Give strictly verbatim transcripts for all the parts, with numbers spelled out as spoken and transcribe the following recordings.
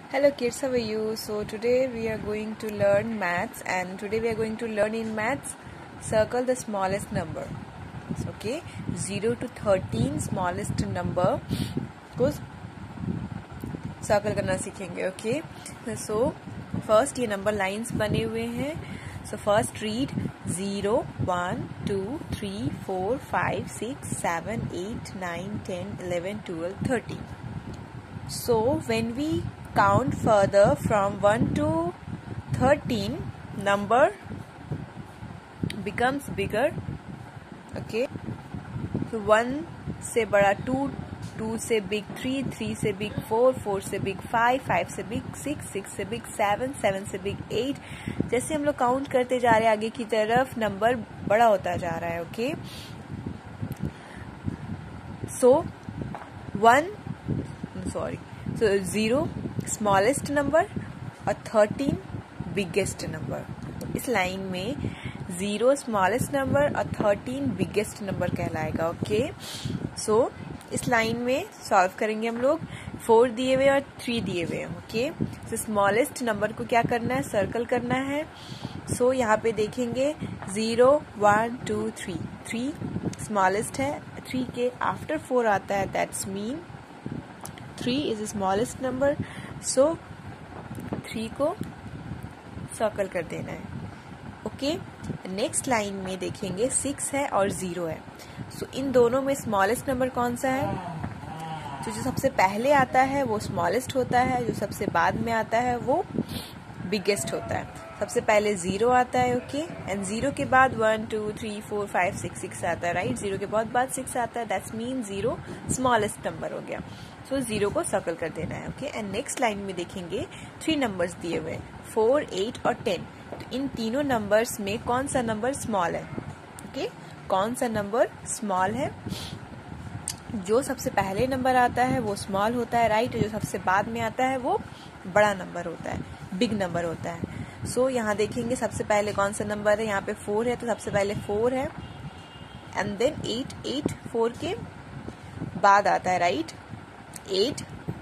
Hello kids, how are you? So today we are going to learn maths, and today we are going to learn in maths circle the smallest number. So, okay, zero to thirteen smallest number को circle करना सीखेंगे. Okay, so first ये number lines बने हुए हैं. So first read zero one two three four five six seven eight nine ten eleven twelve thirteen. So when we count further from one to thirteen, number becomes bigger. Okay, so one से बड़ा two, two से big three, three से big four, four से big five, five से big six, six से big seven, seven से big eight. जैसे हम लोग काउंट करते जा रहे हैं आगे की तरफ नंबर बड़ा होता जा रहा है. Okay, so one sorry so zero smallest number और थर्टीन बिगेस्ट नंबर. इस लाइन में जीरो स्मॉलेस्ट नंबर और थर्टीन बिगेस्ट नंबर कहलाएगा. ओके, सो इस लाइन में सॉल्व करेंगे हम लोग. फोर दिए हुए और थ्री दिए हुए हैं. ओके, सो स्मॉलेस्ट नंबर को क्या करना है, सर्कल करना है. सो so, यहाँ पे देखेंगे zero one two three. Three smallest है, थ्री के आफ्टर फोर आता है, that's mean three is smallest number. So three को सर्कल कर देना है. ओके, नेक्स्ट लाइन में देखेंगे सिक्स है और जीरो है. सो so, इन दोनों में स्मॉलेस्ट नंबर कौन सा है? तो जो सबसे पहले आता है वो स्मॉलेस्ट होता है, जो सबसे बाद में आता है वो बिगेस्ट होता है. सबसे पहले जीरो आता है. ओके, एंड जीरो के बाद one two three four five six six आता है. राइट, जीरो के बहुत बाद सिक्स आता है, that's mean zero smallest number हो गया. सो so, जीरो को सर्कल कर देना है. ओके, एंड नेक्स्ट लाइन में देखेंगे थ्री नंबर्स दिए हुए, फोर एट और टेन. तो इन तीनों नंबर्स में कौन सा नंबर स्मॉल है? Okay okay? कौन सा नंबर स्मॉल है? जो सबसे पहले नंबर आता है वो स्मॉल होता है. राइट, जो सबसे बाद में आता है वो बड़ा नंबर होता है, बिग नंबर होता है. सो so, यहाँ देखेंगे सबसे पहले कौन सा नंबर है. यहाँ पे फोर है, तो सबसे पहले फोर है, and then eight. Eight four के बाद आता है. राइट, एट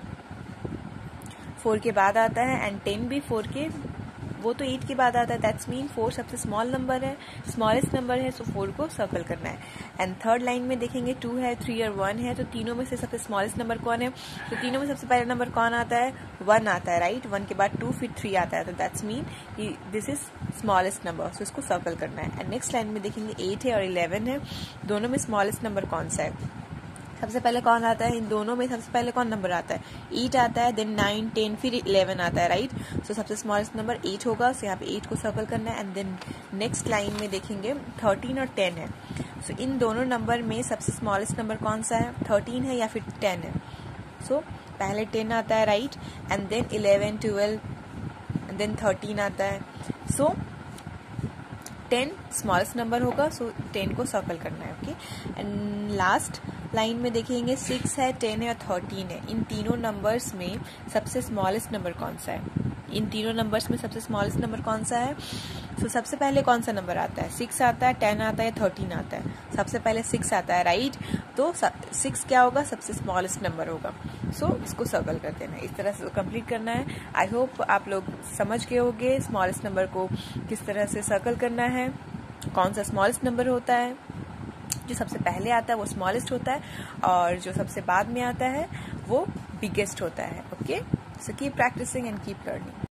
फोर के बाद आता है, एंड टेन भी फोर के, वो तो एट के बाद आता है. दैट्स मीन फोर सबसे स्मॉल नंबर है, स्मॉलेस्ट नंबर है. सो फोर को सर्कल करना है. एंड थर्ड लाइन में देखेंगे टू है, थ्री और वन है. तो तीनों में से सबसे स्मॉलेस्ट नंबर कौन है? तो तीनों में सबसे पहला नंबर कौन आता है? वन आता है. राइट, वन के बाद टू फिर थ्री आता है. तो that's mean this is smallest number. So इसको सर्कल करना है. एंड नेक्स्ट लाइन में देखेंगे एट है और इलेवन है. दोनों में स्मॉलेस्ट नंबर कौन सा है? सबसे पहले कौन आता है? इन दोनों में सबसे पहले कौन नंबर आता है? एट आता है, देन नाइन टेन फिर इलेवन आता है. राइट, सो सबसे स्मॉलेस्ट नंबर एट होगा. सो यहाँ पे एट को सर्कल करना है. एंड देन नेक्स्ट लाइन में देखेंगे थर्टीन और टेन है. सो so, इन दोनों नंबर में सबसे स्मॉलेस्ट नंबर कौन सा है? थर्टीन है या फिर टेन है? सो so, पहले टेन आता है. Right, and then eleven twelve and then thirteen आता है. सो टेन स्मॉलेस्ट नंबर होगा. सो so, टेन को सर्कल करना है. ओके, एंड लास्ट लाइन में देखेंगे सिक्स है, टेन है और थर्टीन है. इन तीनों नंबर्स में सबसे स्मॉलेस्ट नंबर कौन सा है? इन तीनों नंबर्स में सबसे स्मॉलेस्ट नंबर कौन सा है? सो so, सबसे पहले कौन सा नंबर आता है? सिक्स आता है, टेन आता है, थर्टीन आता है? सबसे पहले सिक्स आता है. राइट, तो सिक्स क्या होगा? सबसे स्मॉलेस्ट नंबर होगा. सो so, इसको सर्कल कर देना है. इस तरह से कंप्लीट करना है. आई होप आप लोग समझ गए होंगे स्मॉलेस्ट नंबर को किस तरह से सर्कल करना है, कौन सा स्मॉलेस्ट नंबर होता है. जो सबसे पहले आता है वो स्मॉलेस्ट होता है, और जो सबसे बाद में आता है वो बिगेस्ट होता है. Okay, so keep practising and keep learning.